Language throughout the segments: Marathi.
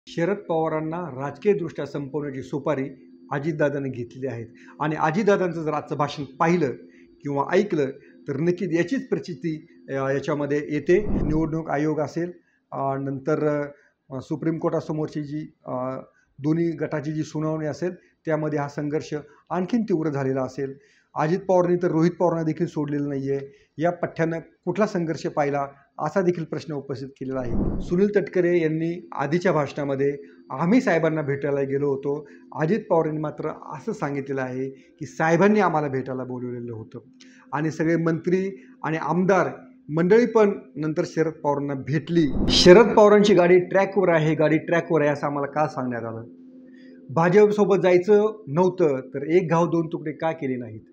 शरद पवारांना राजकीयदृष्ट्या संपवण्याची सुपारी अजितदादांनी घेतलेली आहे आणि अजितदादांचं जर आजचं भाषण पाहिलं किंवा ऐकलं तर नक्कीच याचीच प्रचिती याच्यामध्ये येते। निवडणूक आयोग असेल, नंतर सुप्रीम कोर्टासमोरची जी दोन्ही गटाची जी सुनावणी असेल त्यामध्ये हा संघर्ष आणखीन तीव्र झालेला असेल। अजित पवारांनी तर रोहित पवारांना देखील सोडलेलं नाही आहे। या पठ्ठ्यानं कुठला संघर्ष पाहिला असा देखील प्रश्न उपस्थित केलेला आहे। सुनील तटकरे यांनी आधीच्या भाषणामध्ये आम्ही साहेबांना भेटायला गेलो होतो, अजित पवारांनी मात्र असं सांगितलेलं आहे की साहेबांनी आम्हाला भेटायला बोलवलेलं होतं आणि सगळे मंत्री आणि आमदार मंडळी पण नंतर शरद पवारांना भेटली। शरद पवारांची गाडी ट्रॅकवर आहे, गाडी ट्रॅकवर आहे असं आम्हाला का सांगण्यात आलं? भाजपसोबत जायचं नव्हतं तर एक घाव दोन तुकडे का केले नाहीत?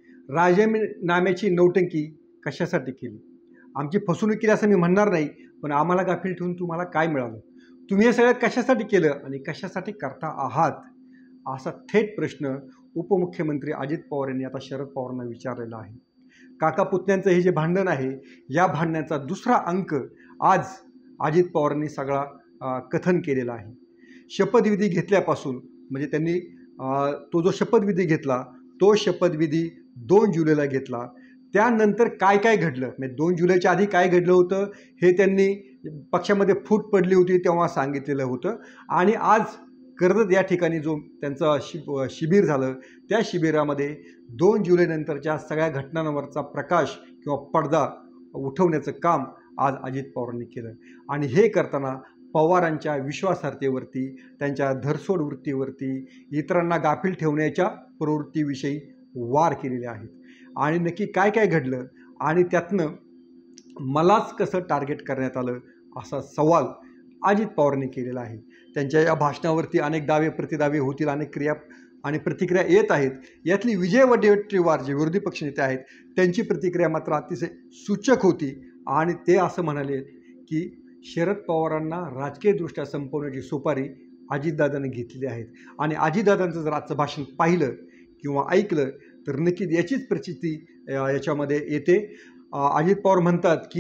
राजीनाम्याची नौटंकी कशासाठी केली? आमची फसवणूक केली असं मी म्हणणार नाही, पण आम्हाला गाफील ठेवून तुम्हाला काय मिळालं? तुम्ही हे सगळं कशासाठी केलं आणि कशासाठी करता आहात? असा थेट प्रश्न उपमुख्यमंत्री अजित पवार यांनी आता शरद पवारांना विचारलेला आहे। काका पुतण्यांचं हे जे भांडण आहे, या भांडणाचा दुसरा अंक आज अजित पवारांनी सगळा कथन केलेला आहे। शपथविधी घेतल्यापासून म्हणजे त्यांनी तो जो शपथविधी घेतला तो शपथविधी 2 जुलैला घेतला। त्यानंतर काय काय घडलं, म्हणजे 2 जुलैच्या आधी काय घडलं होतं हे त्यांनी पक्षामध्ये फूट पडली होती तेव्हा सांगितलेलं होतं आणि आज कर्जत या ठिकाणी जो त्यांचं शिबिर झालं त्या शिबिरामध्ये 2 जुलैनंतरच्या सगळ्या घटनांवरचा प्रकाश किंवा पडदा उठवण्याचं काम आज अजित पवारांनी केलं आणि हे करताना पवारांच्या विश्वासार्हतेवरती, त्यांच्या धरसोड वृत्तीवरती, इतरांना गाफील ठेवण्याच्या प्रवृत्तीविषयी वार केलेले आहेत। आणि नक्की काय काय घडलं आणि त्यातनं मलाच कसं टार्गेट करण्यात आलं असा सवाल अजित पवारांनी केलेला आहे। त्यांच्या या भाषणावरती अनेक दावे प्रतिदावे होतील, अनेक क्रिया आणि प्रतिक्रिया येत आहेत। यातली विजय वडेट्टीवार जे विरोधी पक्षनेते आहेत त्यांची प्रतिक्रिया मात्र अतिशय सूचक होती आणि ते असं म्हणाले की शरद पवारांना राजकीयदृष्ट्या संपवण्याची सुपारी अजितदादांनी घेतलेली आहे आणि अजितदादांचं जर आजचं भाषण पाहिलं किंवा ऐकलं तर नक्कीच याचीच प्रचिती याच्यामध्ये येते। अजित पवार म्हणतात की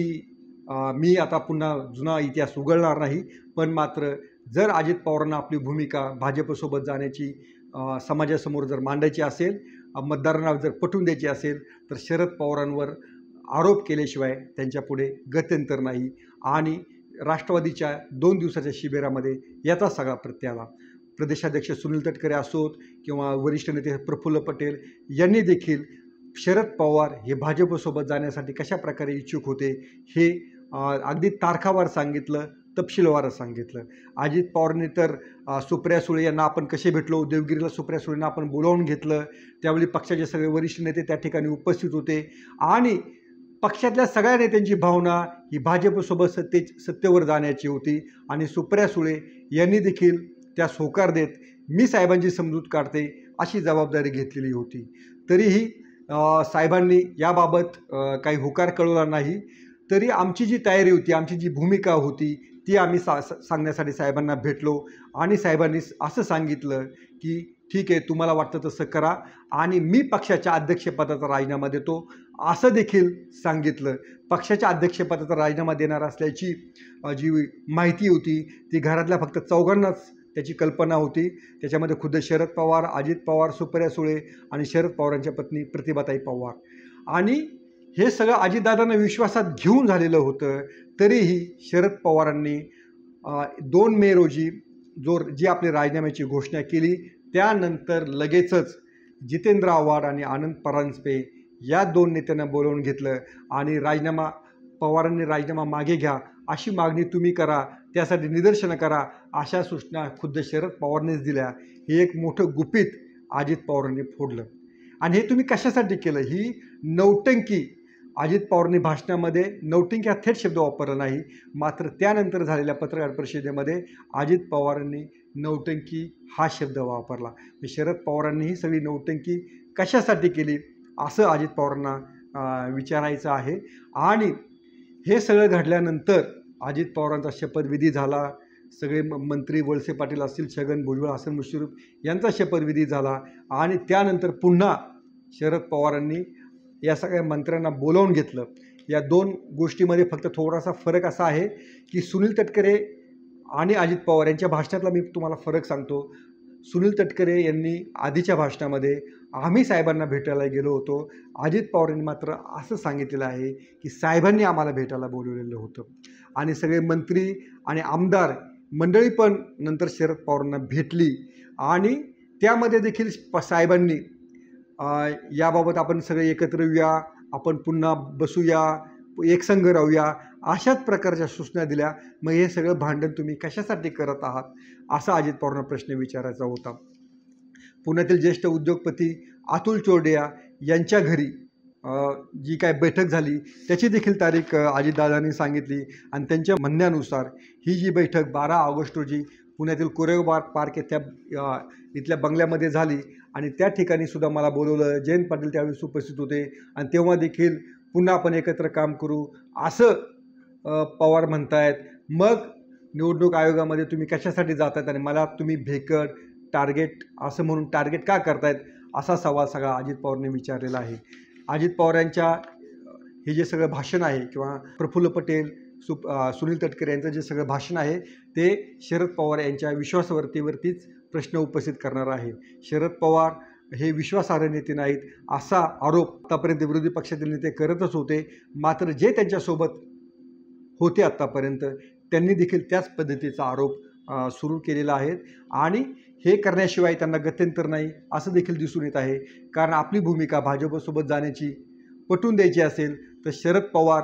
मी आता पुन्हा जुना इतिहास उघडणार नाही, पण मात्र जर अजित पवारांना आपली भूमिका भाजपसोबत जाण्याची समाजासमोर जर मांडायची असेल, मतदारांना जर पटवून द्यायची असेल तर शरद पवारांवर आरोप केल्याशिवाय त्यांच्यापुढे गत्यंतर नाही आणि राष्ट्रवादीच्या 2 दिवसाच्या शिबिरामध्ये याचा सगळा प्रत्यय आला। प्रदेशाध्यक्ष सुनील तटकरे असोत किंवा वरिष्ठ नेते प्रफुल्ल पटेल यांनी देखील शरद पवार हे भाजपसोबत जाण्यासाठी कशा प्रकारे इच्छुक होते हे अगदी तारखावार सांगितलं, तपशीलवार सांगितलं। अजित पवारांनी तर सुप्रिया सुळे यांना आपण कसे भेटलो, देवगिरीला सुप्रिया सुळेंना आपण बोलावून घेतलं, त्यावेळी पक्षाचे सगळे वरिष्ठ नेते त्या ठिकाणी उपस्थित होते आणि पक्षातल्या सगळ्या नेत्यांची भावना ही भाजपसोबत सत्तेवर जाण्याची होती आणि सुप्रिया सुळे यांनी देखील त्यास होकार देत मी साहेबांची समजूत काढते अशी जबाबदारी घेतलेली होती। तरीही साहेबांनी याबाबत काही होकार कळवला नाही, तरी आमची जी तयारी होती, आमची जी भूमिका होती ती आम्ही सांगण्यासाठी साहेबांना भेटलो आणि साहेबांनी असं सांगितलं की ठीक आहे, तुम्हाला वाटतं तसं करा आणि मी पक्षाच्या अध्यक्षपदाचा राजीनामा देतो असं देखील सांगितलं। पक्षाच्या अध्यक्षपदाचा राजीनामा देणार असल्याची जी माहिती होती ती घरातल्या फक्त चौघांनाच त्याची कल्पना होती। त्याच्यामध्ये खुद्द शरद पवार, अजित पवार, सुप्रिया सुळे आणि शरद पवारांच्या पत्नी प्रतिभाताई पवार आणि हे सगळं अजितदादांना विश्वासात घेऊन झालेलं होतं। तरीही शरद पवारांनी 2 मे रोजी जी आपली राजीनाम्याची घोषणा केली त्यानंतर लगेचच जितेंद्र आव्हाड आणि आनंद परांजपे या 2 नेत्यांना बोलावून घेतलं आणि पवारांनी राजीनामा मागे घ्या अशी मागणी तुम्ही करा, त्यासाठी निदर्शनं करा अशा सूचना खुद्द शरद पवारांनीच दिल्या। हे एक मोठं गुपित अजित पवारांनी फोडलं आणि हे तुम्ही कशासाठी केलं? ही नौटंकी अजित पवारांनी भाषणामध्ये नौटंकी हा थेट शब्द वापरला नाही, मात्र त्यानंतर झालेल्या पत्रकार परिषदेमध्ये अजित पवारांनी नौटंकी हा शब्द वापरला। शरद पवारांनी ही सगळी नौटंकी कशासाठी केली असं अजित पवारांना विचारायचं आहे आणि हे सगळं घडल्यानंतर अजित पवारांचा शपथविधी झाला, सगळे मंत्री वळसे पाटील असतील, छगन भुजबळ, हसन मुश्रीफ यांचा शपथविधी झाला आणि त्यानंतर पुन्हा शरद पवारांनी या सगळ्या मंत्र्यांना बोलावून घेतलं। या 2 गोष्टीमध्ये फक्त थोडासा फरक असा आहे की सुनील तटकरे आणि अजित पवार यांच्या भाषणातला मी तुम्हाला फरक सांगतो. सुनील तटकरे यांनी आधीच्या भाषणामध्ये आम्ही साहेबांना भेटायला गेलो होतो. अजित पवारांनी मात्र असं सांगितलेलं आहे की साहेबांनी आम्हाला भेटायला बोलवलेलं होतं. आणि सगळे मंत्री आणि आमदार मंडळी पण नंतर शरद पवारांना भेटली आणि त्यामध्ये देखील साहेबांनी याबाबत आपण सगळे एकत्र येऊया, आपण पुन्हा बसूया, एकसंघ राहूया, अशाच प्रकारच्या सूचना दिल्या. मग हे सगळं भांडण तुम्ही कशासाठी करत आहात, असा अजित पवारांना प्रश्न विचारायचा होता. पुण्यातील ज्येष्ठ उद्योगपती अतुल चोरडिया यांच्या घरी जी काय बैठक झाली त्याची देखील तारीख अजितदादांनी सांगितली आणि त्यांच्या म्हणण्यानुसार ही जी बैठक 12 ऑगस्ट रोजी पुण्यातील कोरेगाव पार्क इथल्या बंगल्यामध्ये झाली आणि त्या ठिकाणी सुद्धा मला बोलवलं. जयंत पाटील त्यावेळेस उपस्थित होते आणि तेव्हा देखील पुन्हा आपण एकत्र काम करू असं पवार म्हणतायत. मग निवडणूक आयोगामध्ये तुम्ही कशासाठी जातायत आणि मला तुम्ही भेकड टार्गेट असं म्हणून टार्गेट का करतायत, असा सवाल सगळा अजित पवारने विचारलेला आहे. अजित पवार यांच्या हे जे सगळं भाषण आहे किंवा प्रफुल्ल पटेल सुनील तटकरे यांचं जे सगळं भाषण आहे ते शरद पवार यांच्या विश्वासावरतीच प्रश्न उपस्थित करणार आहे. शरद पवार हे विश्वासार्ह नेते नाहीत असा आरोप आतापर्यंत विरोधी पक्षातील नेते करतच होते. मात्र जे त्यांच्यासोबत होते आत्तापर्यंत त्यांनी देखील त्याच पद्धतीचा आरोप सुरू केलेला आहे आणि हे करण्याशिवाय त्यांना गत्यंतर नाही असं देखील दिसून येत आहे. कारण आपली भूमिका भाजपसोबत जाण्याची पटवून द्यायची असेल तर शरद पवार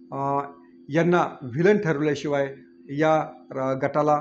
यांना व्हिलन ठरवल्याशिवाय या गटाला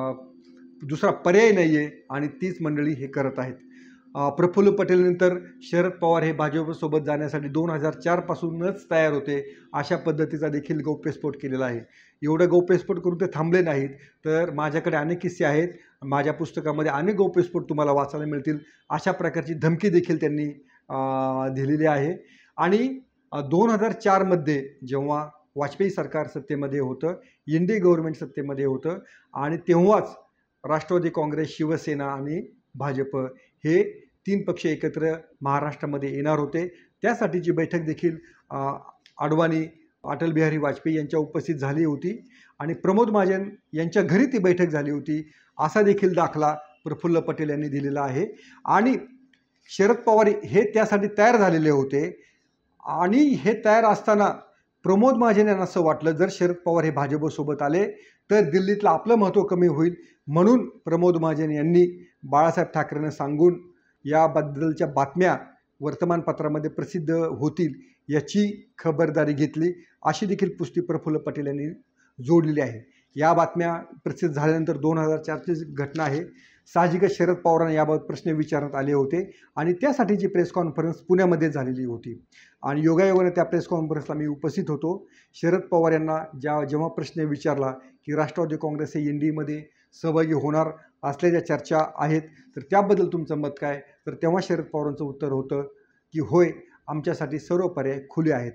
दुसरा पर्याय नाही आहे आणि तीच मंडळी हे करत आहेत. प्रफुल्ल पटेलनंतर शरद पवार हे भाजपसोबत जाण्यासाठी 2004 पासूनच तयार होते. अशा पद्धतीचा देखील गौप्यस्फोट केलेला आहे. एवढं गौप्यस्फोट करून ते थांबले नाहीत तर माझ्याकडे अनेक किस्से आहेत, माझ्या पुस्तकामध्ये अनेक गौप्यस्फोट तुम्हाला वाचायला मिळतील. अशा प्रकारची धमकी देखील त्यांनी दिलेली आहे. आणि 2004मध्ये जेव्हा वाजपेयी सरकार सत्तेमध्ये होतं, इंडी गव्हर्नमेंट सत्तेमध्ये होतं आणि तेव्हाच राष्ट्रवादी काँग्रेस, शिवसेना आणि भाजप हे 3 पक्ष एकत्र महाराष्ट्रामध्ये येणार होते. त्यासाठीची बैठक देखील अडवाणी, अटल बिहारी वाजपेयी यांच्या उपस्थित झाली होती आणि प्रमोद महाजन यांच्या घरी ती बैठक झाली होती असा देखील दाखला प्रफुल्ल पटेल यांनी दिलेला आहे. आणि शरद पवार हे त्यासाठी तयार झालेले होते आणि हे तयार असताना प्रमोद महाजन यांना असं वाटलं जर शरद पवार हे भाजपसोबत आले तर दिल्लीतलं आपलं महत्त्व कमी होईल, म्हणून प्रमोद महाजन यांनी बाळासाहेब ठाकरेंना सांगून याबद्दलच्या बातम्या वर्तमानपत्रामध्ये प्रसिद्ध होतील याची खबरदारी घेतली, अशी देखील पुष्टी प्रफुल्ल पटेल यांनी जोडलेली आहे. या बातम्या प्रसिद्ध झाल्यानंतर 2004ची घटना आहे. साहजिकच शरद पवारांना याबाबत प्रश्न विचारण्यात आले होते आणि त्यासाठीची प्रेस कॉन्फरन्स पुण्यामध्ये झालेली होती आणि योगायोगाने त्या प्रेस कॉन्फरन्सला मी उपस्थित होतो. शरद पवार यांना जेव्हा प्रश्न विचारला की राष्ट्रवादी काँग्रेस हे इंडीमध्ये सहभागी होणार असल्याच्या चर्चा आहेत तर त्याबद्दल तुमचं मत काय, तर तेव्हा शरद पवारांचं उत्तर होतं की होय, आमच्यासाठी सर्व पर्याय खुले आहेत.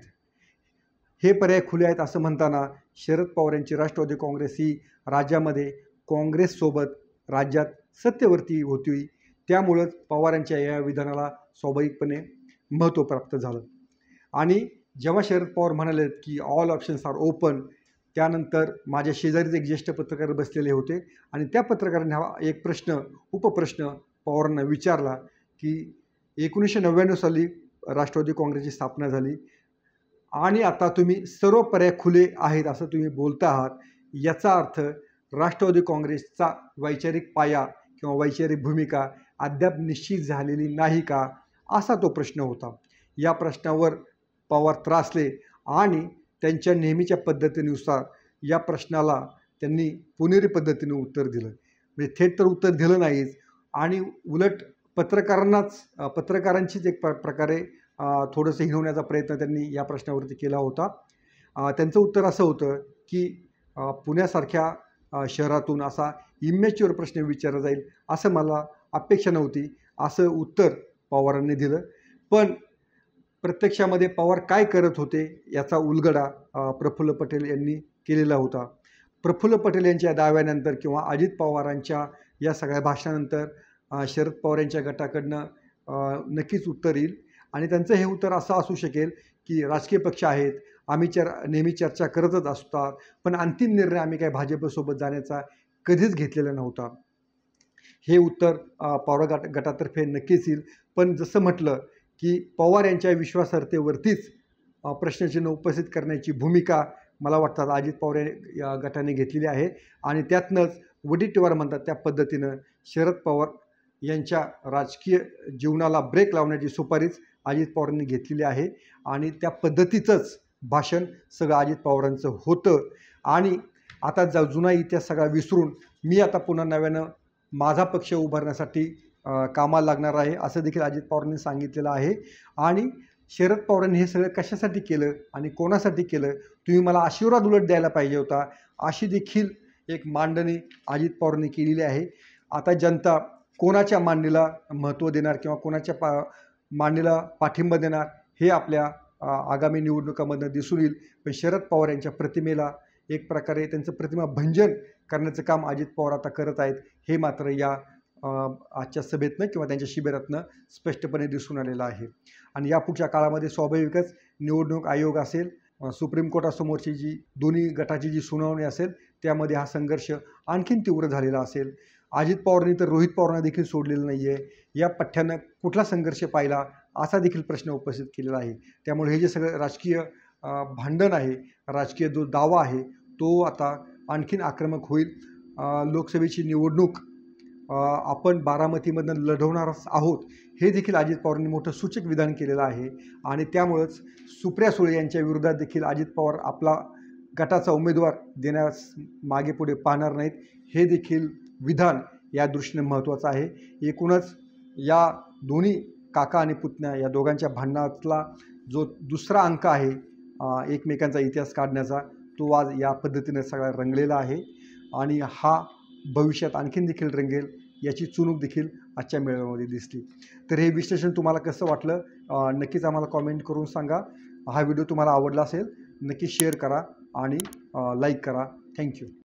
हे पर्याय खुले आहेत असं म्हणताना शरद पवार यांची राष्ट्रवादी काँग्रेस ही राज्यामध्ये काँग्रेससोबत राज्यात सत्तेवरती होती, त्यामुळंच पवारांच्या या विधानाला स्वाभाविकपणे महत्त्व प्राप्त झालं. आणि जेव्हा शरद पवार म्हणाले की ऑल ऑप्शन्स आर ओपन, त्यानंतर माझ्या शेजारीच एक ज्येष्ठ पत्रकार बसलेले होते आणि त्या पत्रकारांनी हा एक उपप्रश्न पवारांना विचारला की 1999 साली राष्ट्रवादी काँग्रेसची स्थापना झाली आणि आता तुम्ही सर्व पर्याय खुले आहेत असं तुम्ही बोलता आहात, याचा अर्थ राष्ट्रवादी काँग्रेसचा वैचारिक पाया किंवा वैचारिक भूमिका अद्याप निश्चित झालेली नाही का, असा तो प्रश्न होता. या प्रश्नावर पवार त्रासले आणि त्यांच्या नेहमीच्या पद्धतीनुसार या प्रश्नाला त्यांनी पुणेरी पद्धतीने उत्तर दिलं. म्हणजे थेट तर उत्तर दिलं नाहीच आणि उलट पत्रकारांचीच एक प्रकारे थोडंसं हिणवण्याचा प्रयत्न त्यांनी या प्रश्नावरती केला होता. त्यांचं उत्तर असं होतं की पुण्यासारख्या शहरातून असा इमॅच्युअर प्रश्न विचारला जाईल असं मला अपेक्षा नव्हती, असं उत्तर पवारांनी दिलं. पण प्रत्यक्षामध्ये पवार काय करत होते याचा उलगडा प्रफुल्ल पटेल यांनी केलेला होता. प्रफुल्ल पटेल यांच्या दाव्यानंतर किंवा अजित पवारांच्या या सगळ्या भाषणानंतर शरद पवार यांच्या गटाकडनं नक्कीच उत्तर येईल आणि त्यांचं हे उत्तर असं असू शकेल की राजकीय पक्ष आहेत, आम्ही नेहमी चर्चा करतच असतात, पण अंतिम निर्णय आम्ही काय भाजपसोबत जाण्याचा कधीच घेतलेला नव्हता. हे उत्तर पवार गटातर्फे नक्कीच येईल. पण जसं म्हटलं की पवार यांच्या विश्वासार्हतेवरतीच प्रश्नचिन्ह उपस्थित करण्याची भूमिका मला वाटतं अजित पवार या गटाने घेतलेली आहे आणि त्यातनंच वडेट्टीवार म्हणतात त्या पद्धतीनं शरद पवार यांच्या राजकीय जीवनाला ब्रेक लावण्याची सुपारीच अजित पवारांनी घेतलेली आहे आणि त्या पद्धतीचंच भाषण सगळं अजित पवारांचं होतं. आणि आता जुना इतिहास सगळा विसरून मी आता पुन्हा नव्यानं माझा पक्ष उभारण्यासाठी कामाला लागणार आहे असं देखील अजित पवारांनी सांगितलेलं आहे. आणि शरद पवारांनी हे सगळं कशासाठी केलं आणि कोणासाठी केलं, तुम्ही मला आशीर्वाद उलट द्यायला पाहिजे होता, अशी देखील एक मांडणी अजित पवारांनी केलेली आहे. आता जनता कोणाच्या मांडणीला महत्त्व देणार किंवा कोणाच्या मांडणीला पाठिंबा देणार हे आपल्या आगामी निवडणुकांमधून दिसून येईल. पण शरद पवार यांच्या प्रतिमेला एक प्रकारे त्यांचं प्रतिमा भंजन करण्याचं काम अजित पवार आता करत आहेत हे मात्र या आजच्या सभेतनं किंवा त्यांच्या शिबिरातनं स्पष्टपणे दिसून आलेलं आहे. आणि यापुढच्या काळामध्ये स्वाभाविकच निवडणूक आयोग असेल, सुप्रीम कोर्टासमोरची जी दोन्ही गटाची जी सुनावणी असेल त्यामध्ये हा संघर्ष आणखीन तीव्र झालेला असेल. अजित पवारांनी तर रोहित पवारांना देखील सोडलेलं नाही आहे. या पठ्ठ्यानं कुठला संघर्ष पाहिला असा देखील प्रश्न उपस्थित केलेला आहे. त्यामुळे हे जे सगळं राजकीय भांडण आहे, राजकीय जो दावा आहे तो आता आणखीन आक्रमक होईल. लोकसभेची निवडणूक आपण बारामतीमधून लढवणार आहोत हे देखील अजित पवारांनी मोठं सूचक विधान केलेलं आहे. आणि त्यामुळंच सुप्रिया सुळे यांच्या विरोधात देखील अजित पवार आपला गटाचा उमेदवार देण्यास मागे पुढे पाहणार नाहीत हे देखील विधान या दृष्टीने महत्त्वाचं आहे. एकूणच या दोन्ही काका आणि पुतण्या या दोघांच्या भांडणातला जो दुसरा अंक आहे एकमेकांचा इतिहास काढण्याचा, तो आज या पद्धतीने सगळा रंगलेला आहे आणि हा भविष्यात आणखीन देखील रंगेल याची चुणूक देखील आजच्या मेळाव्यामध्ये दिसली. तर हे विश्लेषण तुम्हाला कसं वाटलं नक्कीच आम्हाला कॉमेंट करून सांगा. हा व्हिडिओ तुम्हाला आवडला असेल नक्की शेअर करा आणि लाईक करा. थँक्यू.